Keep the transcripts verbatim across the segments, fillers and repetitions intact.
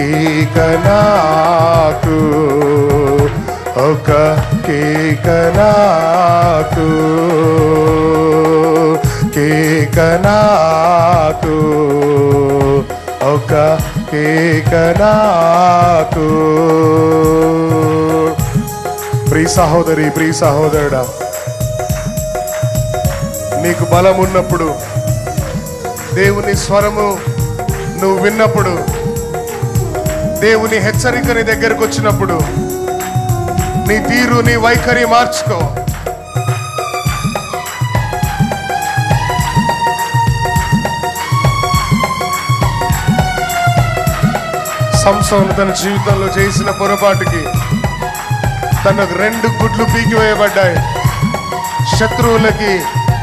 కేక నాకు, ఒక కేక నాకు, కేక నాకు, ఒక కేక నాకు. ప్రియ సహోదరి, ప్రియ సహోదరుడా, నీకు బలం ఉన్నప్పుడు, దేవుని స్వరము నువ్వు విన్నప్పుడు, దేవుని హెచ్చరిక నీ దగ్గరకు వచ్చినప్పుడు, నీ తీరు, నీ వైఖరి మార్చుకో. సంసోను తన జీవితంలో చేసిన పొరపాటుకి తనకు రెండు గుడ్లు పీకివేయబడ్డాయి. శత్రువులకి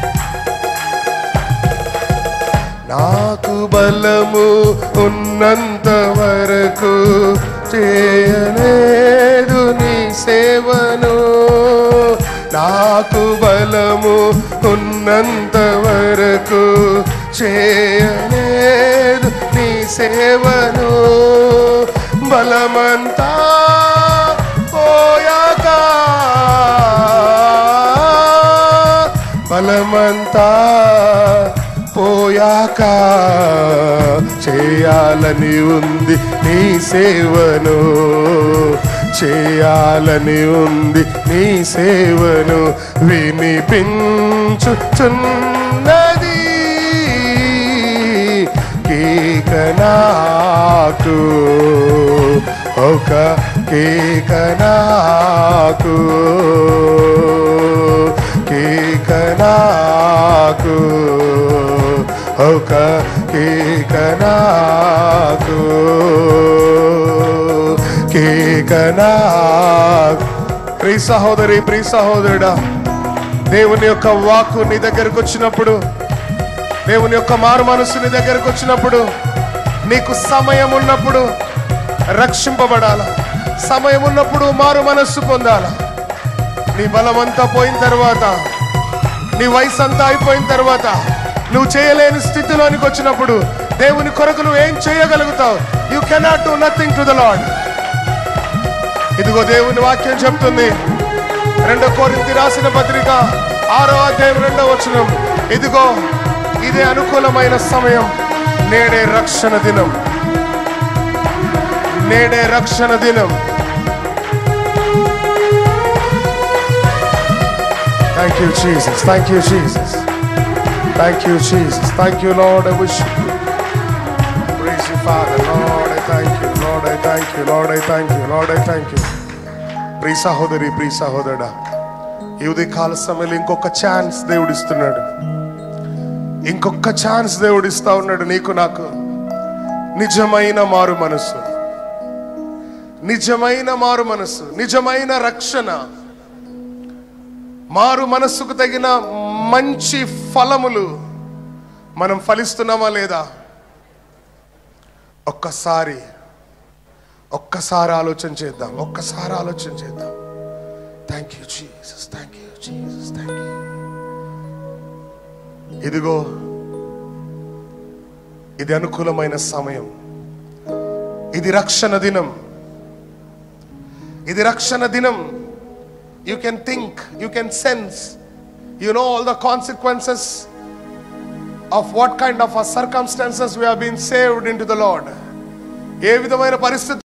నాకు బలము ఉన్నంత వరకు చేయలేదు నీ సేవను, నాకు బలము ఉన్నంత వరకు చేయలేదు నీ సేవను. బలమంతా పోయాక, బలమంతా పోయాక చేయాలని ఉంది నీ సేవను, చేయాలని ఉంది నీ సేవను. వినిపించుచున్నది కేక నాకు, ఒక కేక నాకు, కేక నాకు, ఒక కేక నాకు, కేక నాకు. ప్రియ సహోదరి, ప్రియ సహోదరుడా, దేవుని యొక్క వాక్కు నీ దగ్గరకు వచ్చినప్పుడు, దేవుని యొక్క మారు మనస్సు నీ దగ్గరకు వచ్చినప్పుడు, నీకు సమయం ఉన్నప్పుడు రక్షింపబడాల, సమయం ఉన్నప్పుడు మారు మనస్సు పొందాల. నీ బలమంతా పోయిన తర్వాత, నీ వయసు అంతా అయిపోయిన తర్వాత, నువ్వు చేయలేని స్థితిలోనికి వచ్చినప్పుడు దేవుని కొరకు నువ్వు ఏం చేయగలుగుతావు? You cannot do nothing to the Lord. ఇదిగో దేవుని వాక్యం చెప్తుంది, రెండో కొరింథీ రాసిన పత్రిక ఆరో అధ్యాయం రెండో వచనం, ఇదిగో ఇదే అనుకూలమైన సమయం, నేడే రక్షణ దినం, నేడే రక్షణ దినం. Thank you, Jesus. Thank you, Jesus. Thank you, Jesus. Thank you, Lord. I wish you. Praise you, Father. Lord, I thank you. Lord, I thank you. Lord, I thank you. Lord, I thank you. ప్రియ సహోదరి, ప్రియ సహోదరుడా, ఈ ఉదయకాల సమయంలో ఇంకొక chance దేవుడు ఇస్తున్నాడు. ఇంకొక chance దేవుడు ఇస్తా ఉన్నాడు నీకు, నాకు. నిజమైన మారు మనస్సు, నిజమైన మారు మనస్సు, నిజమైన రక్షణ, మారు మనస్సుకు తగిన మంచి ఫలములు మనం ఫలిస్తున్నామా లేదా? ఒక్కసారి ఒక్కసారి ఆలోచన చేద్దాం, ఒక్కసారి ఆలోచన చేద్దాం. Thank you Jesus, thank you Jesus, thank you. ఇదిగో ఇది అనుకూలమైన సమయం, ఇది రక్షణ దినం, ఇది రక్షణ దినం. You can think, you can sense, you know all the consequences of what kind of circumstances we have been saved into the Lord. ఏ విధమైన పరిస్థితి